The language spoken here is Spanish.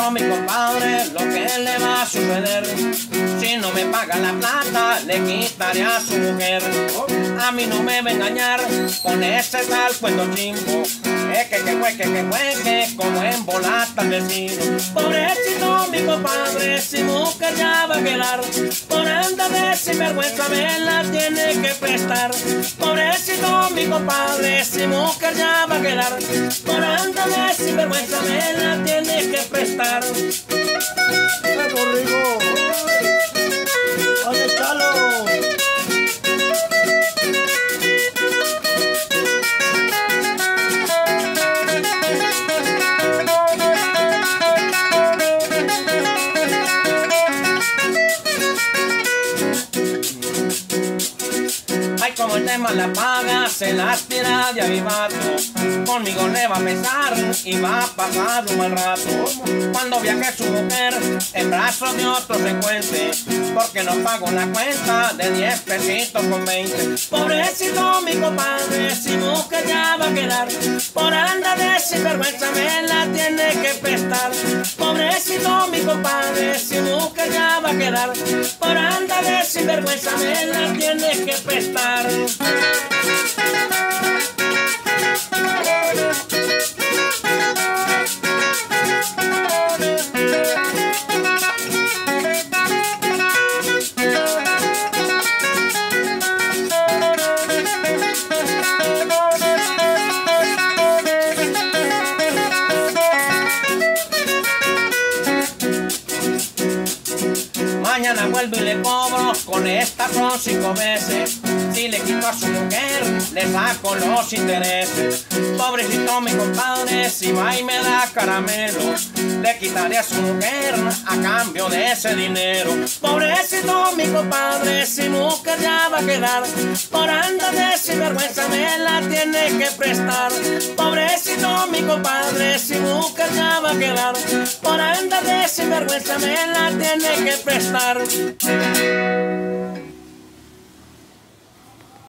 Pobrecito mi compadre, lo que le va a suceder. Si no me paga la plata, le quitaré a su mujer. A mí no me va a engañar con ese tal cuento chimbo. Que como en bolata al vecino. Pobrecito mi compadre, si mujer ya va a quedar. Por andar de sinvergüenza me la tiene que prestar. Pobrecito mi compadre, si mujer ya va a quedar. Por andar de sinvergüenza me la tiene que prestar. Rigo! ¿Dónde está lo? Como el tema la paga, se las tira de avivato. Conmigo le va a pesar y va a pasar un mal rato. Cuando viaje su mujer, en brazos de otro se cuente, porque no pago la cuenta de 10 pesitos con 20. Pobrecito mi compadre, si mujer ya va a quedar. Por andar de sinvergüenza me la tiene que prestar. Pobrecito mi compadre, si mujer ya va a quedar. Por andar de sinvergüenza me la tiene que prestar. Mañana vuelvo y le cobro, con esta son 5 meses. Si le quito a su mujer, le saco los intereses. Pobrecito mi compadre, si va y me da caramelo, le quitaré a su mujer a cambio de ese dinero. Pobrecito mi compadre, si mujer ya va a quedar. Por andar de sinvergüenza me la tiene que prestar. Pobrecito mi compadre, si mujer ya va a quedar. Por andar de sinvergüenza me la tiene que prestar.